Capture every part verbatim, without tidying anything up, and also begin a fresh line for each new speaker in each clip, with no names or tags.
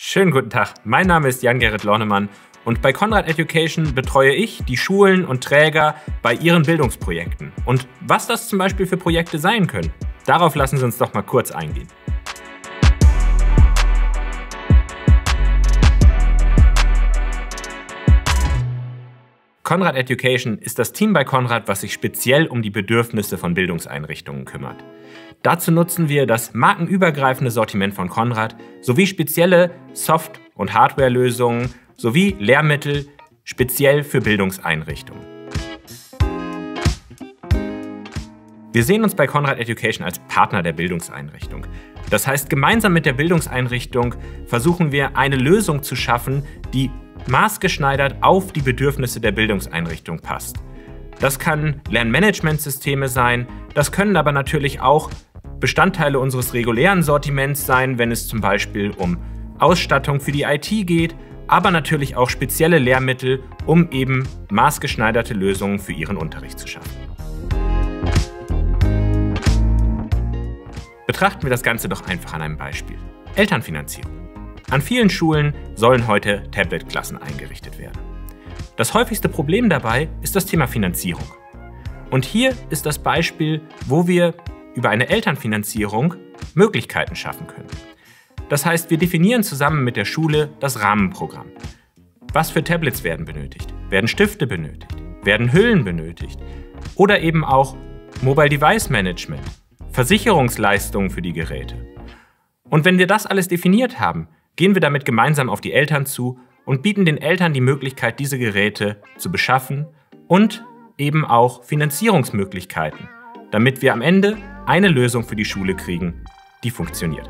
Schönen guten Tag, mein Name ist Jan-Gerrit Lornemann und bei Conrad Education betreue ich die Schulen und Träger bei ihren Bildungsprojekten. Und was das zum Beispiel für Projekte sein können, darauf lassen Sie uns doch mal kurz eingehen. Conrad Education ist das Team bei Conrad, was sich speziell um die Bedürfnisse von Bildungseinrichtungen kümmert. Dazu nutzen wir das markenübergreifende Sortiment von Conrad sowie spezielle Soft- und Hardwarelösungen sowie Lehrmittel speziell für Bildungseinrichtungen. Wir sehen uns bei Conrad Education als Partner der Bildungseinrichtung. Das heißt, gemeinsam mit der Bildungseinrichtung versuchen wir, eine Lösung zu schaffen, die maßgeschneidert auf die Bedürfnisse der Bildungseinrichtung passt. Das kann Lernmanagementsysteme sein, das können aber natürlich auch Bestandteile unseres regulären Sortiments sein, wenn es zum Beispiel um Ausstattung für die I T geht, aber natürlich auch spezielle Lehrmittel, um eben maßgeschneiderte Lösungen für Ihren Unterricht zu schaffen. Betrachten wir das Ganze doch einfach an einem Beispiel. Elternfinanzierung. An vielen Schulen sollen heute Tablet-Klassen eingerichtet werden. Das häufigste Problem dabei ist das Thema Finanzierung. Und hier ist das Beispiel, wo wir über eine Elternfinanzierung Möglichkeiten schaffen können. Das heißt, wir definieren zusammen mit der Schule das Rahmenprogramm. Was für Tablets werden benötigt? Werden Stifte benötigt? Werden Hüllen benötigt? Oder eben auch Mobile Device Management, Versicherungsleistungen für die Geräte. Und wenn wir das alles definiert haben, gehen wir damit gemeinsam auf die Eltern zu und bieten den Eltern die Möglichkeit, diese Geräte zu beschaffen und eben auch Finanzierungsmöglichkeiten, damit wir am Ende eine Lösung für die Schule kriegen, die funktioniert.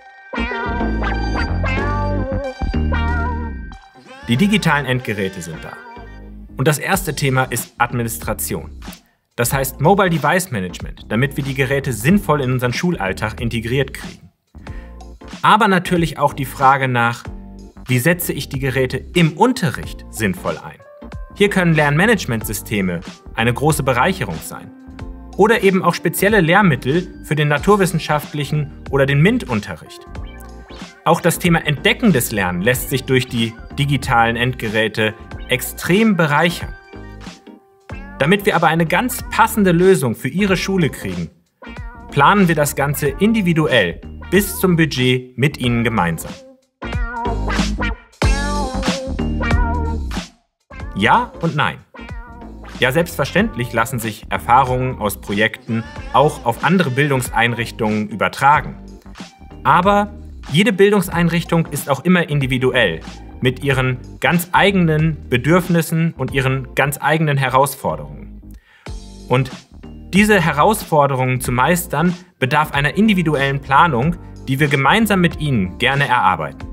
Die digitalen Endgeräte sind da. Und das erste Thema ist Administration. Das heißt Mobile Device Management, damit wir die Geräte sinnvoll in unseren Schulalltag integriert kriegen. Aber natürlich auch die Frage nach, wie setze ich die Geräte im Unterricht sinnvoll ein? Hier können Lernmanagementsysteme eine große Bereicherung sein. Oder eben auch spezielle Lehrmittel für den naturwissenschaftlichen oder den MINT-Unterricht. Auch das Thema entdeckendes Lernen lässt sich durch die digitalen Endgeräte extrem bereichern. Damit wir aber eine ganz passende Lösung für Ihre Schule kriegen, planen wir das Ganze individuell bis zum Budget mit Ihnen gemeinsam. Ja und nein. Ja, selbstverständlich lassen sich Erfahrungen aus Projekten auch auf andere Bildungseinrichtungen übertragen. Aber jede Bildungseinrichtung ist auch immer individuell, mit ihren ganz eigenen Bedürfnissen und ihren ganz eigenen Herausforderungen. Und diese Herausforderungen zu meistern, bedarf einer individuellen Planung, die wir gemeinsam mit Ihnen gerne erarbeiten.